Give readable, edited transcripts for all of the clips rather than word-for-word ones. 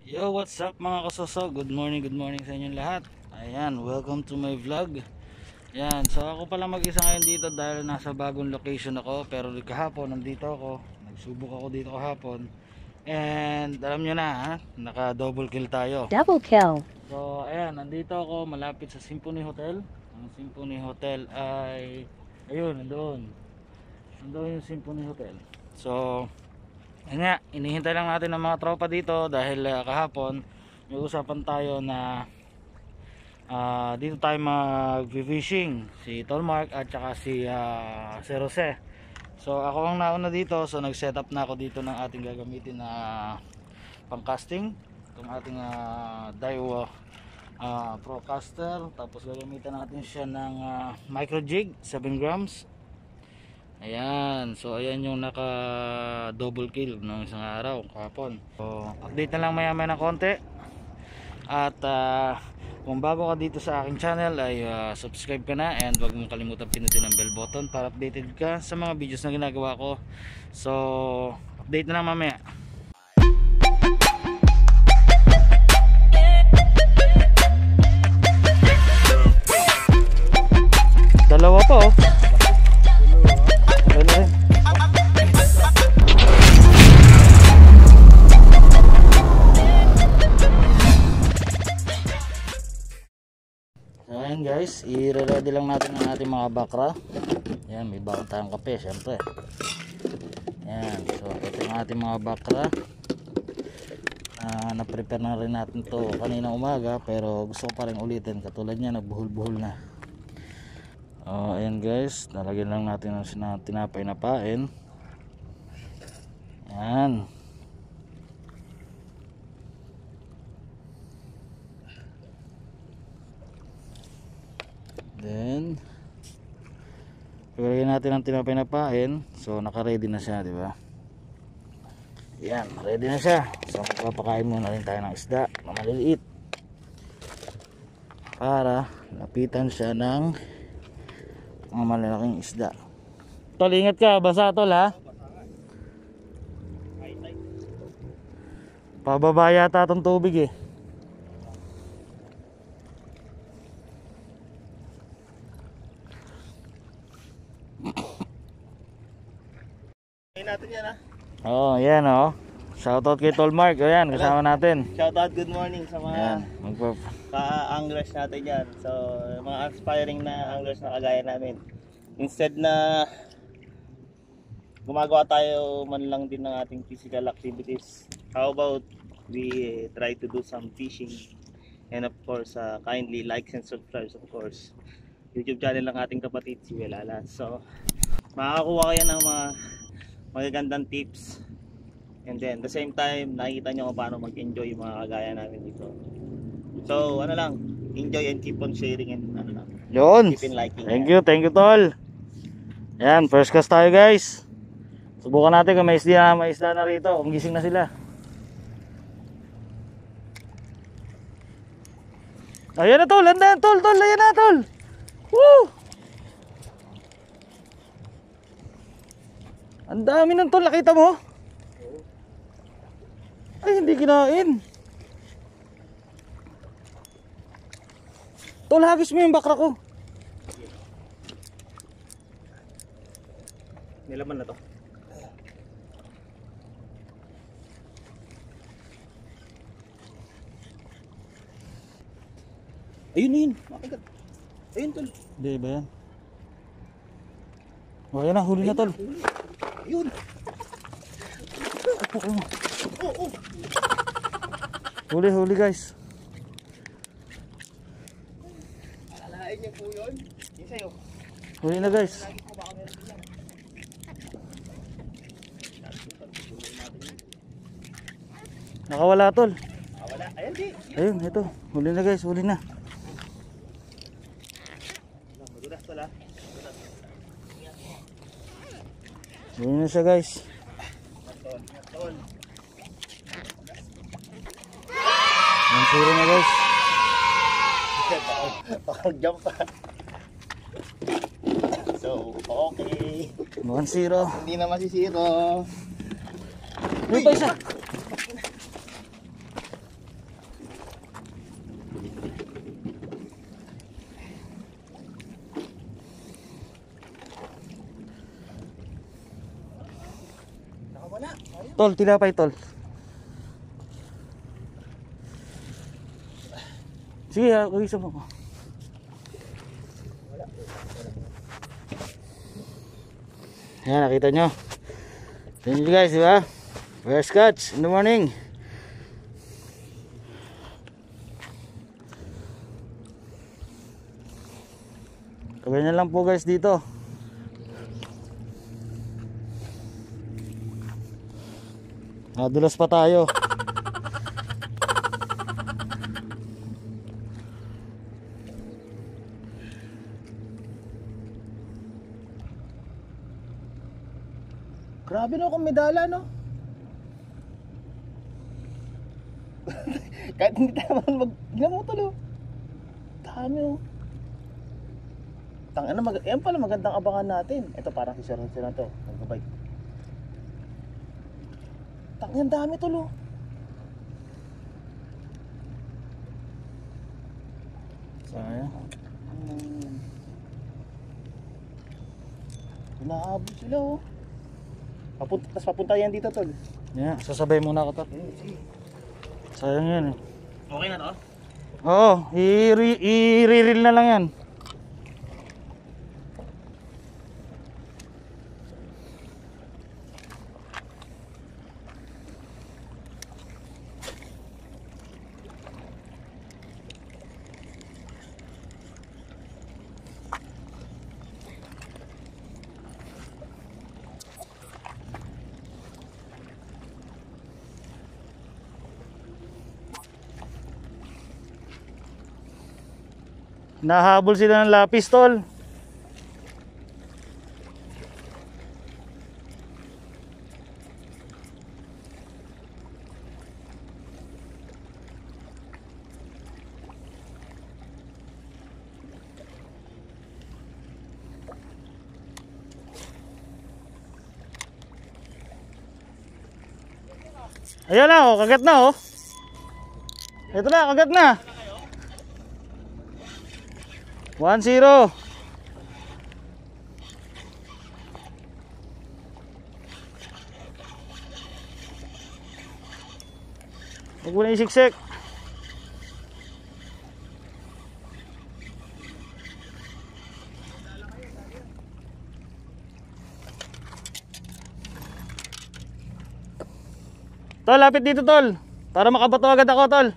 Yo, what's up mga kasoso? Good morning sa inyong lahat. Ayan, welcome to my vlog. Ayan, so ako pala mag-isa ngayon dito dahil nasa bagong location ako. Pero kahapon nandito ako, nagsubok ako dito kahapon. And alam nyo na ha, naka double kill tayo. Double kill. So ayan, nandito ako malapit sa Symphony Hotel. Ang Symphony Hotel ay ayun, nandoon yung Symphony Hotel. So ayun nga, inihintay lang natin ng mga tropa dito dahil kahapon may usapan tayo na dito tayo mag-fishing, si Tolmark at saka si Jose. So ako ang nauna dito, so nag-set up na ako dito ng ating gagamitin na pang-casting, itong ating Daiwa Procaster. Tapos gagamitan natin siya ng micro jig 7 grams. Ayan, so ayan yung naka double kill ng isang araw kahapon. So update na lang maya maya ng konti. At kung bago ka dito sa aking channel ay subscribe ka na, and wag mong kalimutan pinutin ang bell button para updated ka sa mga videos na ginagawa ko. So update na lang mamaya. Dalawa pa oh. Ayan guys, i-ready lang natin ang ating mga bakra. Ayan, may baon tayong kape syempre. Ayan, so ito yung ating mga bakra. Na-prepare na rin natin to kanina umaga, pero gusto ko pa rin ulitin. Katulad niya, nagbuhol-buhol na. Ayan guys, nalagyan lang natin ng tinapay na pain. Ayan. Then paglalagyan natin ng tinapay na pain, so naka-ready na siya, di ba? Yan, ready na siya. So magpapakain muna rin tayo ng isda na maliliit para lapitan siya ng mga malalaking isda. Tol, ingat ka, basa tol ha. Pababa yata itong tubig eh. Natin yan ha. Oh, yan oh. Shoutout kay Tolmark. Ayan, kasama natin. Shoutout, good morning sa mga Ayan, ka-anglers natin yan. So, mga aspiring na anglers na kagaya namin. Instead na gumagawa tayo man lang din ng ating physical activities, how about we try to do some fishing? And of course, kindly like and subscribe, of course, YouTube channel ng ating kapatid si Welala. So, makakakuha kayo ng mga magagandang tips, and then the same time nakikita nyo kung paano mag-enjoy yung mga kagaya namin dito. So ano lang, enjoy and keep on sharing, and ano lang, yun. keep on liking. Thank you tol. Yan, first cast tayo guys. Subukan natin kung may isda na rito, kung gising na sila. Ayan na tol, andan tol, ayan na tol. Woo! Ang dami ng tol, nakita mo? Ay, hindi kinain. Tol, hagis mo yung bakra ko. Nilaman na to. Ayun. Makagat. Ayun tol. Hindi ba yan? O, ayan na, huli na tol. Ayun. Huli guys. Alalahain niyo po yun. Yung sa'yo. Huli na guys. Nakawala tol. Wala. Ayan di. Ayun, ito. Huli na guys, huli na. Madulas pala. Huli na siya guys. Tol. Ang suro na guys. Jump pa. So, okay. 1-0. Hindi na masisiro. Uy, pa isa. Tol, tinapay tol. Sige, isa mo ko. Yan, nakita nyo. Tignan nyo guys, diba? First catch in the morning. Ganyan lang po guys dito. Nadulas pa tayo. Grabe no kung medala no. Kahit hindi tayo tignan mo tulo. Dami oh. Tangina yan pala magandang abangan natin. Ito parang si Sir na to. Nagbabay. Tangina dami tulo. Sayang. Inaabot sila oh. Papunta yan dito tol. Yeah, sasabay muna ako tol. Sayang yan eh. Okay na to? Oo, i-reel na lang yan. Nahabol sila ng lapis tol. Ayan na oh, kagat na oh. Ito na, kagat na. 1-0. Huwag mo na isiksik. Tol, lapit dito tol. Para makabato agad ako tol.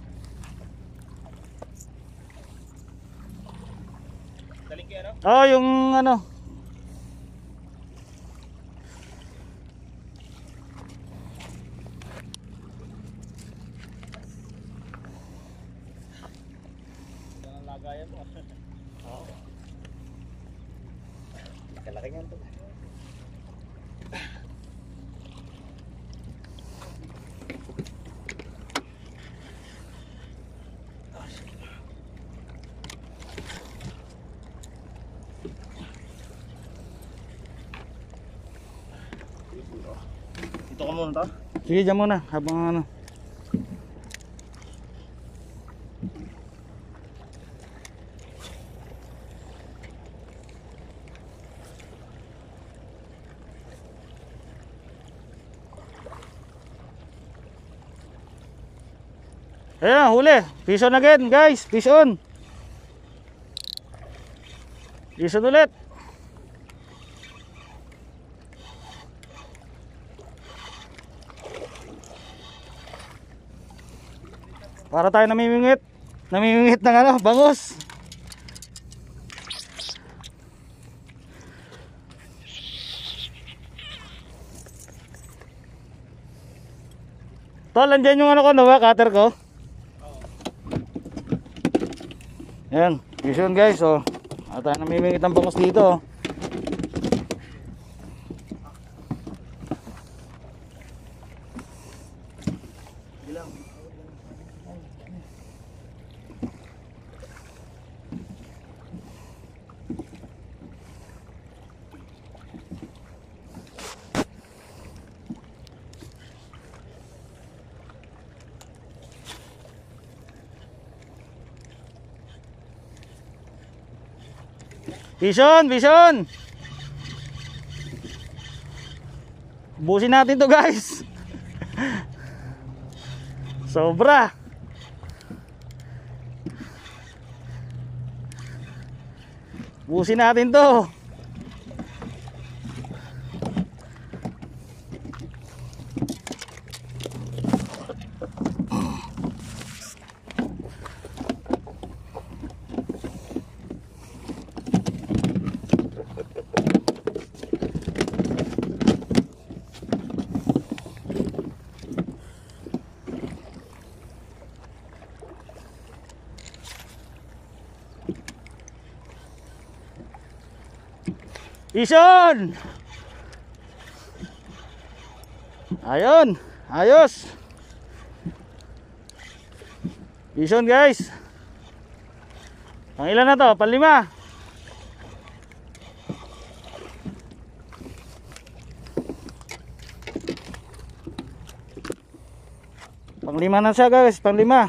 Oh, yung ano. Lagayan mo. Oo. Kalaki niyan to. Ito ka muna to? Sige, dyan muna habang ano. Ayan, huli. Fish on again guys, fish on. Fish on ulit. Para tayo namimingit. Namimingit ng ano, bangus. Tol, andyan yung ano ko, no, cutter ko. Ayan, vision guys, oh. Para tayo namimingit ng bangus dito. Vision, vision. Busin natin to guys. Sobra. Busin natin to. Ison! Ayun, ayos. Ison guys. Pang ilan na to? Panlima. Panglima na siya guys, panglima.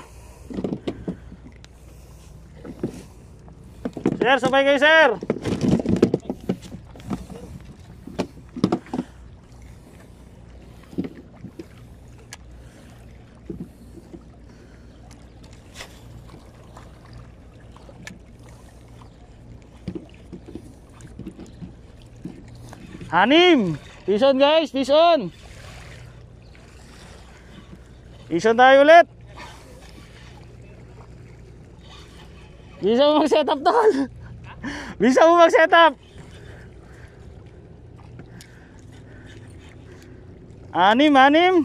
Sir, sabay kayo sir. Anim. Fish on guys, fish on. Fish on tayo ulit. Bisa mo mag-setup tol. Bisa mo mag-setup. Anim.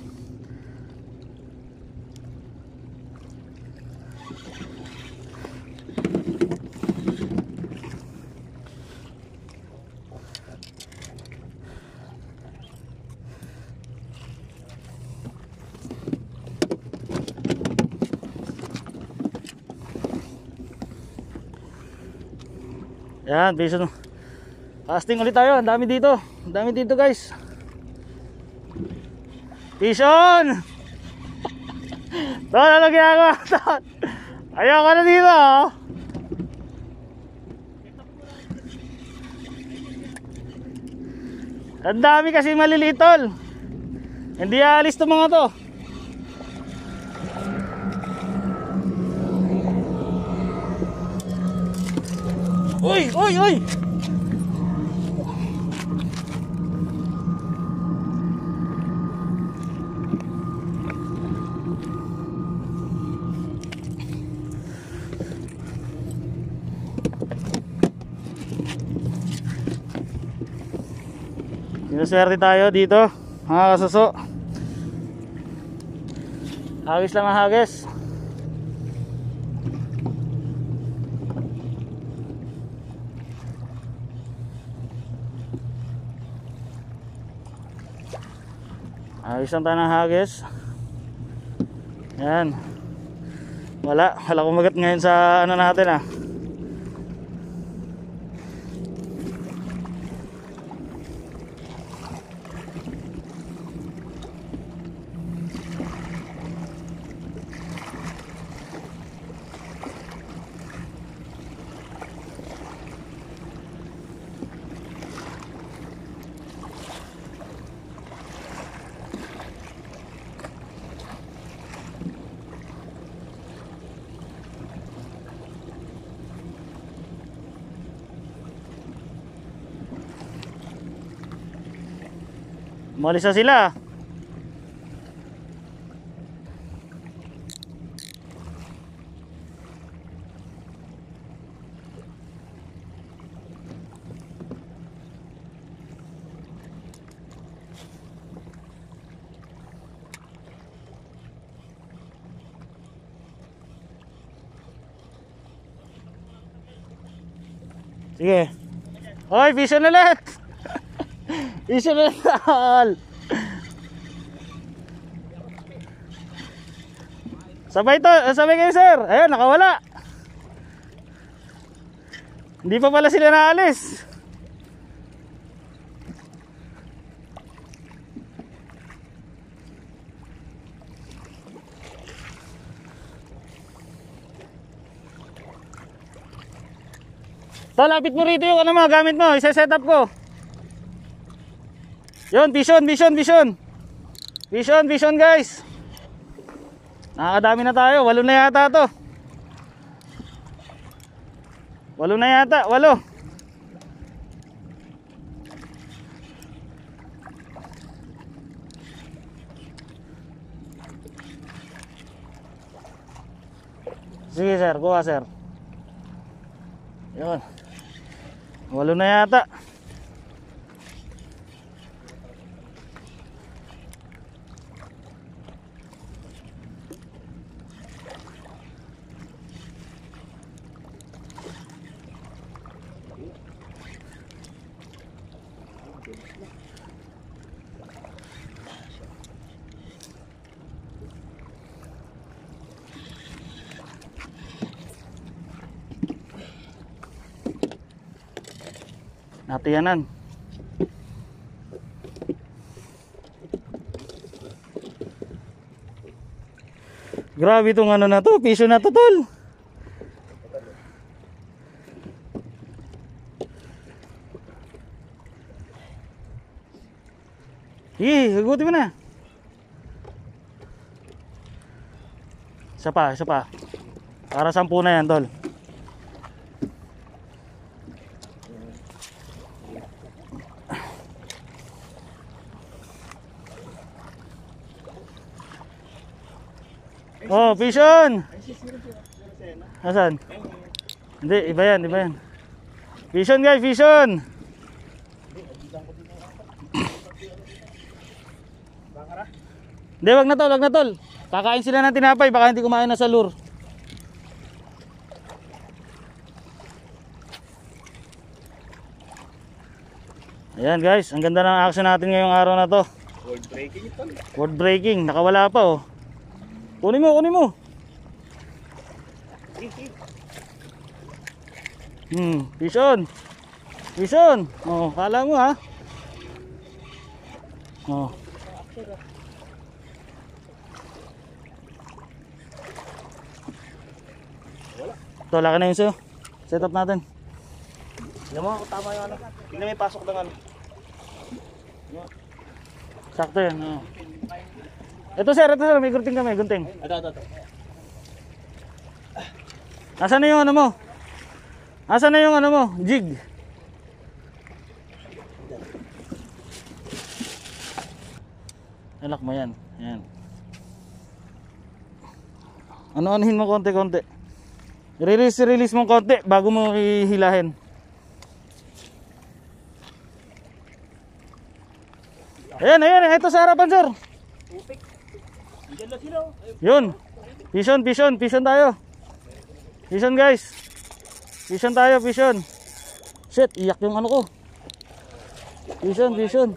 Yan, bison. Casting ulit tayo. Ang dami dito. Ang dami dito, guys. Bison! Tol, ano ginagawa? Tol. Ayaw ka na dito, oh. Ang dami kasi maliliit, tol. Hindi aalis to mga to. Uy! Sinuswerte tayo dito, mga kasuso. Hagis lang ang hagis. Ayos lang tayo ng hagis. Yan. Wala kumagat ngayon sa ano natin ah. Umalis na sila. Sige. Hoy, vision ulit. Vision ulit. Sabay kayo sir. Ayun, nakawala. Hindi pa pala sila naalis. Tol, lapit mo rito yung ano mo, gamit mo, isa-set up ko. Yun, vision guys. Nakakadami na tayo. 8 na yata to. 8 na yata. 8. Sige sir, kuha sir. Yun. 8 na yata. Natiyanan. Grabe itong ano na to, piso na to tol. Hugutin mo na. Isa pa. Para 10 na yan tol. Oh, vision. Asan? Hindi, iba yan. Vision guys, vision. Hindi, wag na tol. Kakain sila ng tinapay, baka hindi kumain na sa lure. Ayan guys, ang ganda ng action natin ngayong araw na to. World breaking ito. World breaking, nakawala pa oh. Kunin mo. Vision. Oh, kala mo ha. Oh. Ito, laki na yun sa'yo. Set up natin. Tingnan mo, tama yung ano. Tingnan may pasok ng ano. Sakto yan. Oh. Ito sir, may gunting kami, gunting. Ito. Asan na yung ano mo? Asan na yung ano mo? Jig. Alak mo yan. Ayan. Ano-anuhin mo konti-konti. Release mo konti bago mo ihilahin. Ayan, ito sa harapan sir. Yun. Vision tayo. Vision guys. Vision tayo. Shit, iyak yung ano ko. Vision.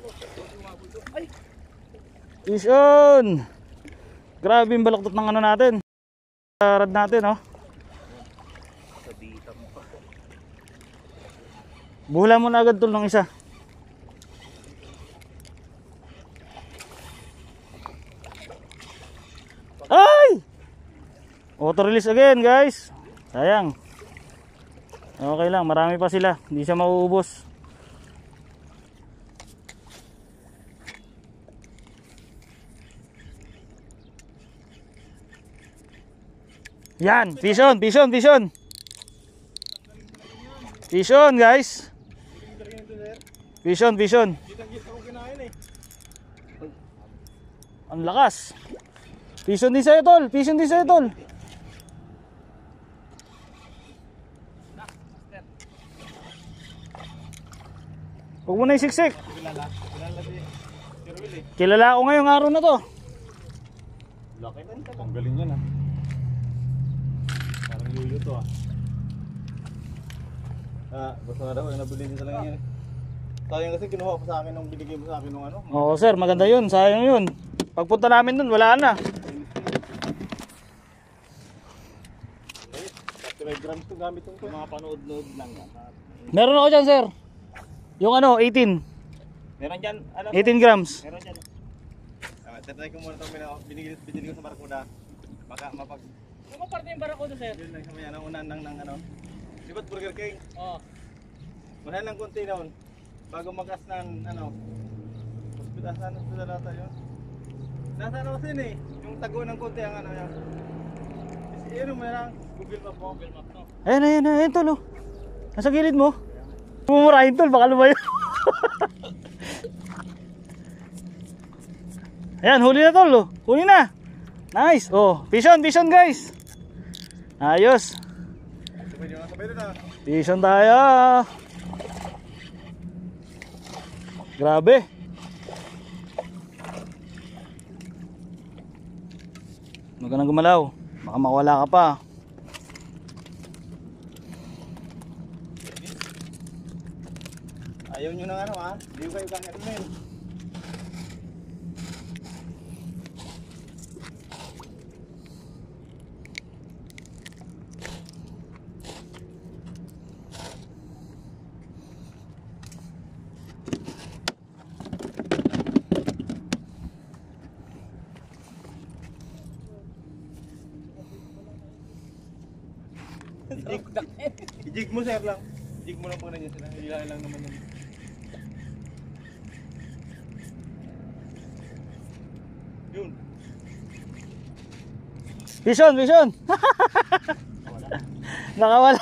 Grabe yung balaktot ng ano natin. Rad natin, oh. Buhula mo na agad tol ng isa. Ay! Auto release again guys. Sayang. Okay lang, marami pa sila. Hindi siya mauubos. Yan, vision. Vision guys. Vision. Ang lakas. Vision din sa'yo tol. Huwag mo na isiksik. Kilala ko ngayong araw na to. Ang galing yan ah. Parang yuyo to ah. Gusto nga daw, nabili din talaga yan. Sayang kasi kinuha ko sa akin nung binigay mo sa akin nung ano. Oo sir, maganda yun. Sayang yun. Pagpunta namin dun, wala na. 35 grams to gamit ko. Mga panood-nood lang yan. Meron ako dyan sir. Yung ano, 18. Meron dyan, ano? 18 grams. Meron dyan. Tatry ko muna itong binili ko sa Barracuda. Baka mapag... Ano parte yung Barracuda sir? Yun lang sa maya, naunan ng ano. Di ba't Burger King? Oo. Wala lang konti noon. Bago mag-as ng ano. Hospital nata yun. Nasa ano kasi eh, yung tago ng konti ang ano yan. Ano mo lang, Google Map mo. Google Map no. Ayan tol oh. Nasa gilid mo. Mumurahin tol, baka lumayo. Ayan, huli na tol oh. Huli na. Nice. Oh, vision guys. Ayos. Sabay na. Vision tayo. Grabe. Huwag ka nang gumalaw. Baka makawala ka pa. Ayaw nyo ng ano ha? Hindi ko kayo kanya-rin. I-jig mo sir lang. I-jig mo lang po na dyan sila. Hilahin lang naman yun. Yun. Vision. Nakawala.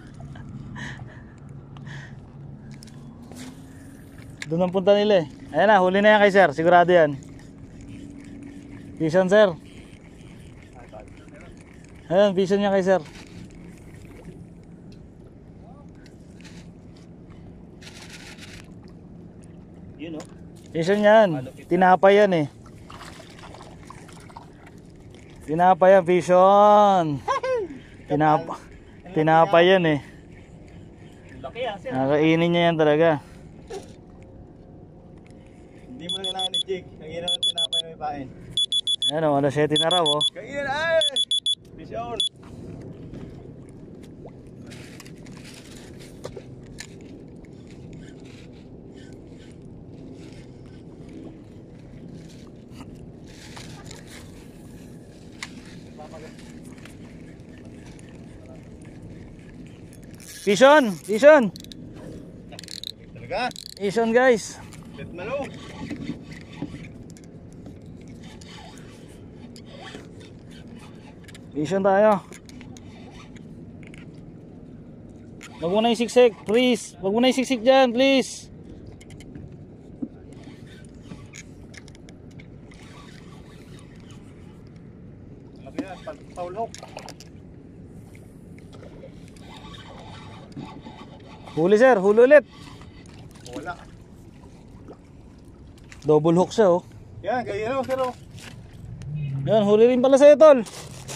Doon ang punta nila eh. Ayan na, huli na yan kay sir. Sigurado yan. Vision sir. Ayan, vision niya kay sir. Yun o. Vision yan. Tinapay yan eh. Tinapay yan, vision. Tinapay yan eh. Laki ah sir. Nakainin niya yan talaga. Hindi mo na kailangan i-jig. Kaya na tinapay na may pain. Ayan o, alas 7 na raw oh. Kaya na ay! Vision! Vision. Talaga? Vision guys. Let malo. Vision tayo. Wag mo na yung siksik, please. Wag mo na yung siksik dyan, please. Laki yan, paulok. Huli sir, huli ulit. Wala. Double hook siya oh. Yan, kaya na sir oh. Yan, huli rin pala sa'yo tol.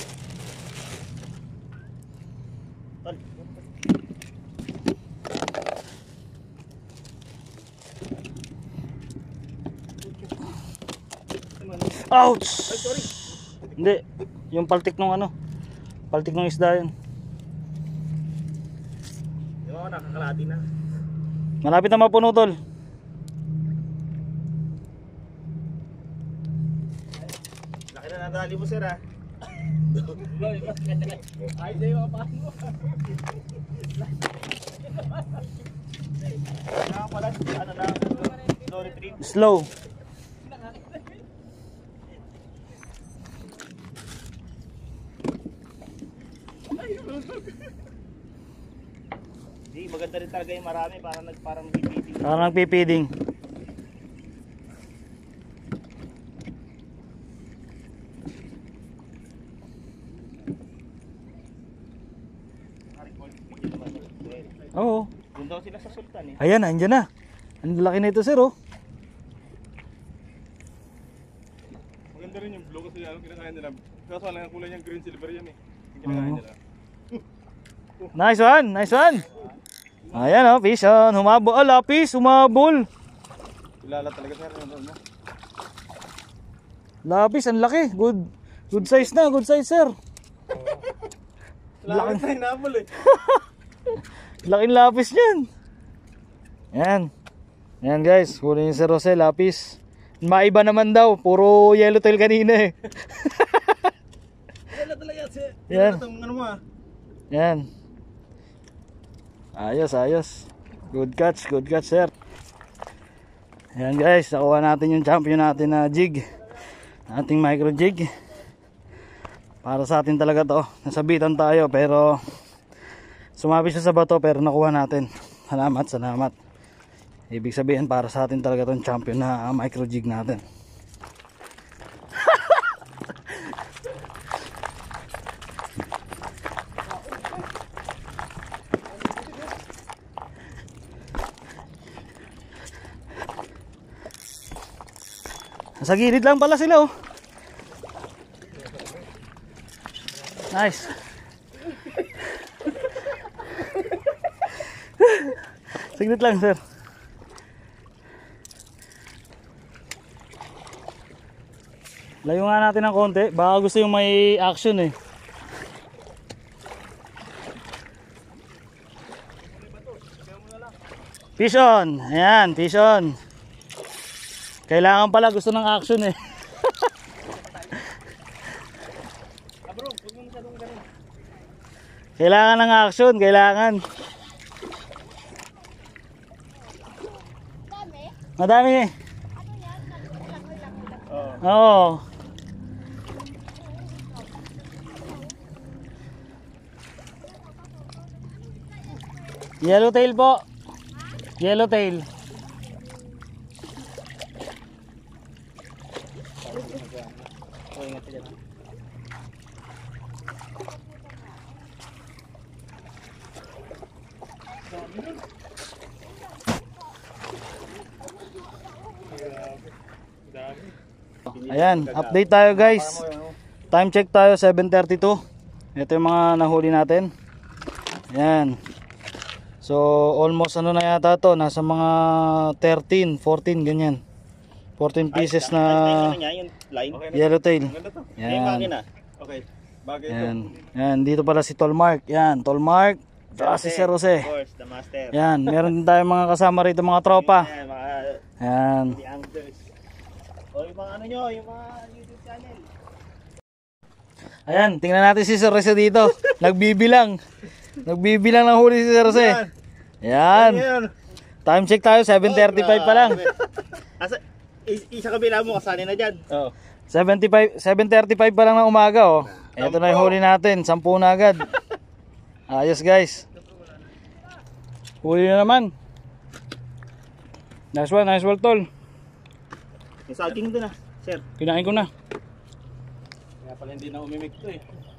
Ouch! Ay, sorry. Hindi, yung paltik nung ano. Paltik nung isda yun. Di ba nakakalati na? Malapit na mapuno tol. Laki na nadali mo sir ah. Ay, di ba paano mo? Kaya pala, ano lang, slow retreat. Slow. Di, maganda rin talaga yung marami parang nagpipiting. Parang nagpipiding. Oo. Doon daw sila sa Sultan eh. Ayan, andyan na. Ang laki na ito sir oh. Maganda rin yung blue kasi ano kinakain nila. Kaso lang ang kulay niyang green silver yan eh. Yung kinakain nila. Nice one. Ayan oh, vision. Humabol. Oh, lapis, humabol. Kilala talaga sir yung ano. Lapis, ang laki. Good size na, good size sir. Laki na hinabol eh. Laking lapis niyan. Yan guys, huli ni Sir Jose, lapis. Maiba naman daw, puro yellowtail kanina eh. Wala talaga sir. Yan. Ano mo ah? Yan. Ayos. Good catch sir. Yan guys, nakuha natin yung champion natin na jig. ating micro jig. Para sa atin talaga to. Nasabitan tayo pero sumabi siya sa bato pero nakuha natin. Salamat, salamat. Ibig sabihin para sa atin talaga tong champion na micro jig natin. Sa gilid lang pala sila, oh. Nice. Saglit lang, sir. Layo nga natin ng konti. Baka gusto yung may action eh. Fish on. Ayan, fish on. Kailangan pala gusto ng action eh. Kailangan ng action, kailangan. Madami. Oo. Yellowtail po. Yellowtail. Ayan, update tayo guys. Time check tayo 7:32. Ito yung mga nahuli natin. Ayan. So almost ano na yata to, nasa mga 13, 14 ganyan. 14 pieces na yellowtail. Ayan. Okay. Bagay ito. Ayan. Ayan, dito pala si Tolmark. Ayan, Tolmark. Si Sir Jose. Of course, the master. Ayan, meron din tayong mga kasama rito, mga tropa. Ayan, mga Ayan. the anglers. O yung mga ano nyo, yung mga YouTube channel. Ayan, tingnan natin si Sir Jose dito. Nagbibilang. Nagbibilang ng huli si Sir Jose. Ayan. Time check tayo, 7:35 pa lang. Asa, isa kabila mo, kasali na dyan. Oo. 7:35 pa lang ng umaga, oh. Ito na yung huli natin, 10 na agad. Ayos guys. Huli na naman. Nice one tol. Yung salting doon sir. Kinain ko na. Kaya pala hindi na umimik to eh.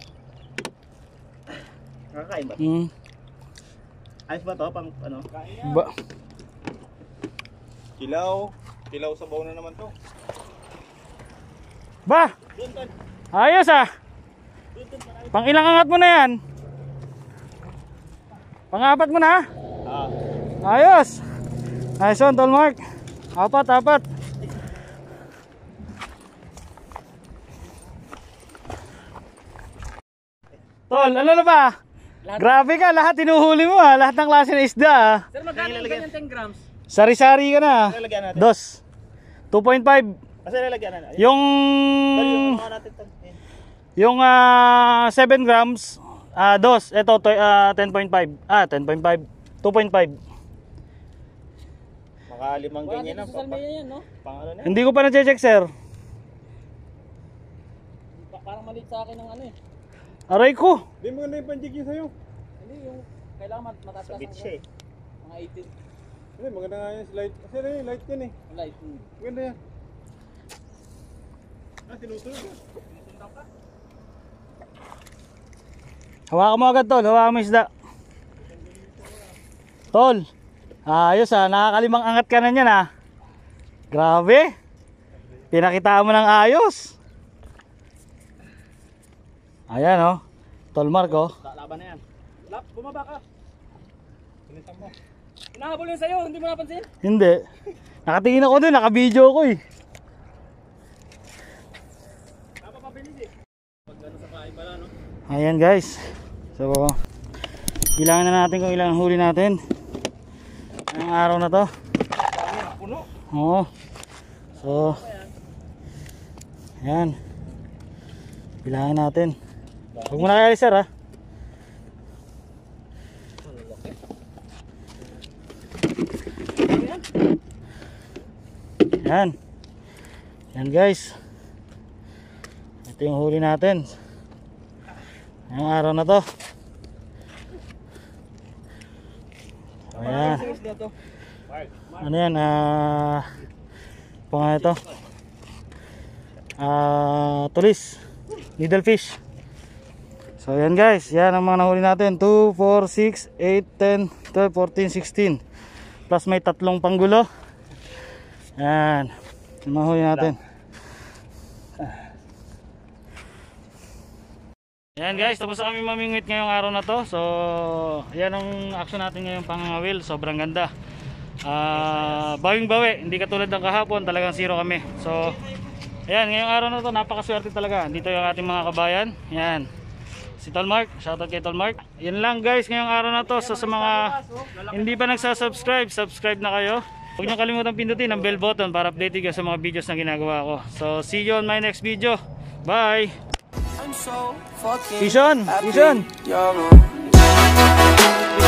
Nakakain ba? Ayos ba to? Pang ano? Ba. Kilaw sa baw na naman to. Ba. Ayos ah. Pang ilang angat mo na yan? Pang-apat mo na? Ayos. Nice one, Tolmark. Apat. Tol, ano na ba? Grabe ka, lahat tinuhuli mo ha. Lahat ng klase ng isda ha. Sir, magkano yung ganyan 10 grams? Sari-sari ka na. Lalagyan natin. Dos. 2.5. Kasi lalagyan natin. Yung yung 7 grams, dos. Ito 10.5. 10.5. 2.5. Mga 5 ganyan na. Social media yan, no? Pang ano na? Hindi ko pa na-check, sir. Parang maliit sa akin ng ano eh. Aray ko. Hindi mo ganda yung panjig yun sa'yo. Hindi, yung kailangan matatas Sa beach siya eh. mga 18. Hindi, maganda nga yung light. Kasi yung light yan eh. Light. Maganda yan. Tinutunog yan. Hawakan mo agad, tol. Hawakan mo isda. Tol. Ayos nakakalimang angat ka na niyan Grabe. Pinakitaan mo ng ayos. Ayan Tolmark Laban na yan. Bumaba ka. Pinitan mo. Hinahabol yun sa'yo, hindi mo napansin? Hindi. Nakatingin ako doon, naka-video ko eh. Napapabilis eh. Pag ano sa kain pala, no? Ayan guys. So, bilangan na natin kung ilang huli natin. Ang araw na to. Puno. Oo. So, ayan. Bilangin natin. Huwag mo na kaya sir Ayan. Ayan guys. Ito yung huli natin ngayong araw na to. Ayan. Ano yan? Pangalan ito? Tulis. Needlefish. So yan guys, yan ang mga nahuli natin. 2, 4, 6, 8, 10, 12, 14, 16. Plus may 3 panggulo. Yan. Yung mga huli natin. Yan guys, tapos na kami mamingwit ngayong araw na to. So yan ang action natin ngayong pangangawil. Sobrang ganda. Bawing bawi, hindi katulad ng kahapon, talagang zero kami. So ayan, ngayong araw na to napakaswerte talaga. Dito yung ating mga kabayan. Yan, si Tolmark, shoutout kay Tolmark. Yan lang guys ngayong araw na to. So sa mga hindi pa nagsasubscribe, subscribe na kayo. Huwag nyo kalimutan pindutin ang bell button para updated kayo sa mga videos na ginagawa ko. So see you on my next video. Bye! I'm so fucking Vision! happy Vision! you're around.